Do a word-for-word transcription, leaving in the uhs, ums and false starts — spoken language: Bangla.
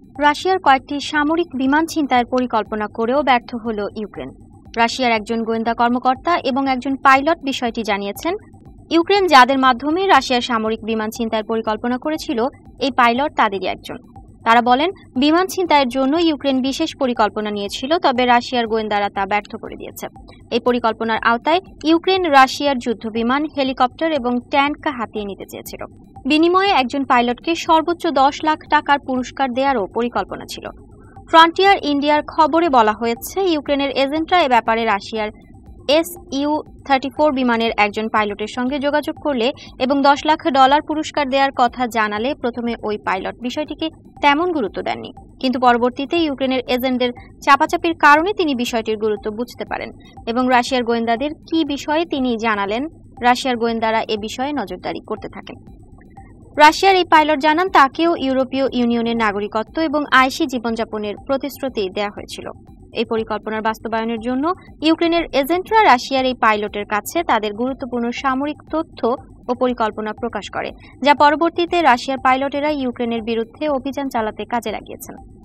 রাশিয়ার কয়েকটি সামরিক বিমান ছিনতাইয়ের পরিকল্পনা করেও ব্যর্থ হল ইউক্রেন। রাশিয়ার একজন গোয়েন্দা কর্মকর্তা এবং একজন পাইলট বিষয়টি জানিয়েছেন। ইউক্রেন যাদের মাধ্যমে রাশিয়ার সামরিক বিমান ছিনতাইয়ের পরিকল্পনা করেছিল, এই পাইলট তাদেরই একজন। তারা বলেন, বিমান ছিনতাইয়ের জন্য ইউক্রেন বিশেষ পরিকল্পনা নিয়েছিল, তবে রাশিয়ার গোয়েন্দারা তা ব্যর্থ করে দিয়েছে। এই পরিকল্পনার আওতায় ইউক্রেন রাশিয়ার যুদ্ধবিমান, হেলিকপ্টার এবং ট্যাঙ্ক হাতিয়ে নিতে চেয়েছিল। বিনিময়ে একজন পাইলটকে সর্বোচ্চ দশ লাখ টাকার পুরস্কার দেওয়ারও পরিকল্পনা ছিল। ফ্রন্টিয়ার ইন্ডিয়ার খবরে বলা হয়েছে, ইউক্রেনের এজেন্টরা এ ব্যাপারে রাশিয়ার এস ইউ থার্টি ফোর বিমানের একজন পাইলটের সঙ্গে যোগাযোগ করলে এবং দশ লাখ ডলার পুরস্কার দেওয়ার কথা জানালে প্রথমে ওই পাইলট বিষয়টিকে তেমন গুরুত্ব দেননি, কিন্তু পরবর্তীতে ইউক্রেনের এজেন্টদের চাপাচাপির কারণে তিনি বিষয়টির গুরুত্ব বুঝতে পারেন এবং রাশিয়ার গোয়েন্দাদের কি বিষয়ে তিনি জানালেন। রাশিয়ার গোয়েন্দারা এ বিষয়ে নজরদারি করতে থাকেন। রাশিয়ার এই পাইলট জানান, তাকেও ইউরোপীয় ইউনিয়নের নাগরিকত্ব এবং আইসি জীবনযাপনের প্রতিশ্রুতি দেওয়া হয়েছিল। এই পরিকল্পনার বাস্তবায়নের জন্য ইউক্রেনের এজেন্টরা রাশিয়ার এই পাইলটের কাছে তাদের গুরুত্বপূর্ণ সামরিক তথ্য ও পরিকল্পনা প্রকাশ করে, যা পরবর্তীতে রাশিয়ার পাইলটেরা ইউক্রেনের বিরুদ্ধে অভিযান চালাতে কাজে লাগিয়েছেন।